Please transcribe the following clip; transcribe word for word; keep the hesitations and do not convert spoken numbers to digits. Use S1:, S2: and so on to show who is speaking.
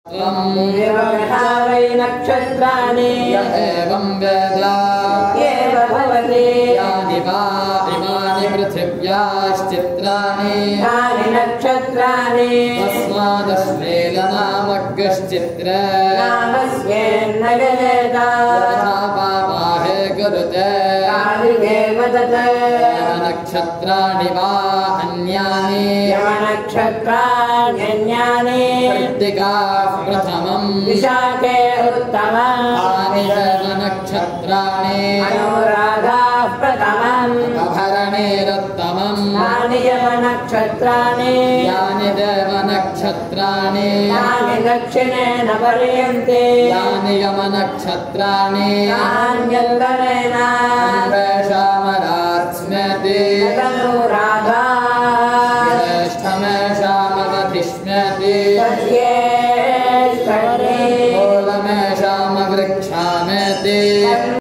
S1: वै नक्षत्राणि
S2: एवं वेद
S1: एव भवति
S2: यानि वा इमानि पृथिव्याश्चित्राणि
S1: यानि नक्षत्राणि
S2: तस्मादश्लीलनामग्गश्चित्र
S1: नामस्येन्न वेद
S2: यथा पापाहे कुरुते
S1: तादृगेव तत्
S2: नक्षत्राणि वा अन्यानि
S1: नक्षत्राण्यन्यानि
S2: कृत्तिकाः प्रथमम्
S1: विशाखे उत्तमम्
S2: तानि एव नक्षत्राणि
S1: अनुराधाः प्रथमम्
S2: अभरणेरुत्तमम्
S1: तानि एव नक्षत्राणि
S2: यानि देव नक्षत्राणि
S1: तानि दक्षिणेन पर्यन्ते
S2: यानि यमनक्षत्राणि
S1: तान्यन्तरेण
S2: अन्वेषामरात्स्म्यति
S1: तदनुराधा
S2: ज्येष्ठमेषामवधिष्म्यति
S1: तस्येष्टमे
S2: मूलमेषामवृक्षामेति